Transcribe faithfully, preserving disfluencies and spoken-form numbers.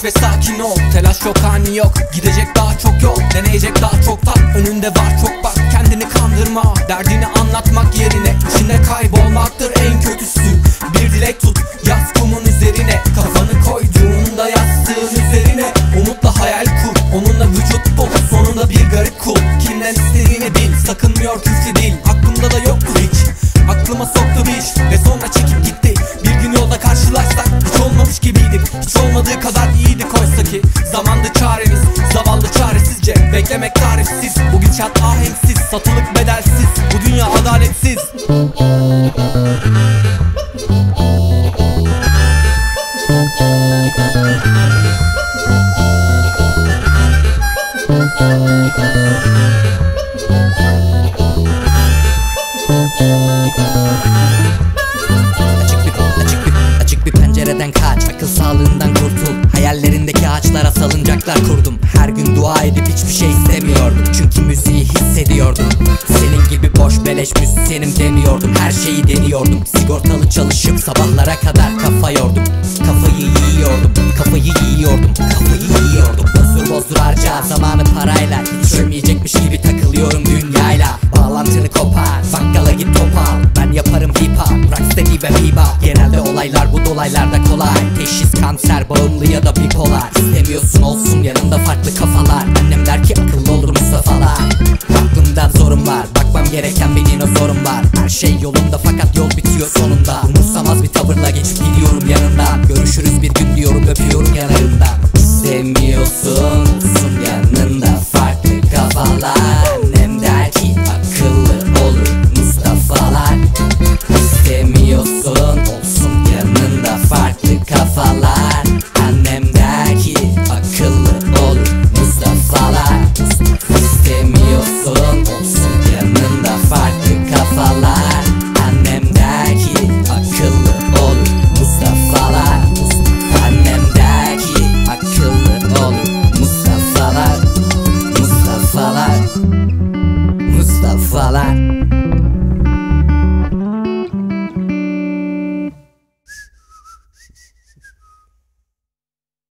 Yavaş ve sakin ol, telaş yok, ani yok. Gidecek daha çok yol, deneyecek daha çok tat. Önünde var çok bak, kendini kandırma. Derdini anlatmak yerine içinde kaybolmaktır en kötüsü. Bir dilek tut, yaz kumun üzerine. Kafanı koyduğunda yastığın üzerine umutla hayal kur, onunla vücut bul. Sonunda bir garip kul, kimden istediğini bil. Sakınmıyor küflü dil, aklımda da yoktu hiç. Aklıma soktu bir iş ve sonra çekip gitti. Bir gün yolda karşılaşsak hiç olmamış gibiydik. Hiç olmadığı kadar iyiydik oysa ki. Zamandı çaremiz, zavallı çaresizce. Beklemek tarifsiz, bu gidişat ahenksiz. Satılık bedelsiz, bu dünya adaletsiz. Açık bir, açık bir, açık bir pencereden kaç. Akıl sağlığından kurtul. Hayallerindeki ağaçlara salıncaklar kurdum. Her gün dua edip hiçbir şey istemiyordum. Çünkü müziği hissediyordum. Senin gibi boş beleş müzisyenim demiyordum. Her şeyi deniyordum. Sigortalı çalışıp sabahlara kadar kafa yordum. Kafayı yiyordum, kafayı yiyordum, kafayı yiyordum. Bozdur bozdur harca zamanı parayla. Hiç ölmeyecekmiş gibi takılıyorum dünyayla. Bağlantını kopar, bakkala git top al. Ben yaparım hip hop, rocksteady ve bebop. Genelde olaylar bu dolaylarda kolay. Teşhis kanser, bağımlı ya da bipolar. İstemiyorsun olsun yanında farklı kafalar. Annem der ki akıllı olur Mustafa'lar. Aklımda zorum var, bakmam gereken bir dinozorum var. Her şey yolunda fakat yol bitiyor sonunda.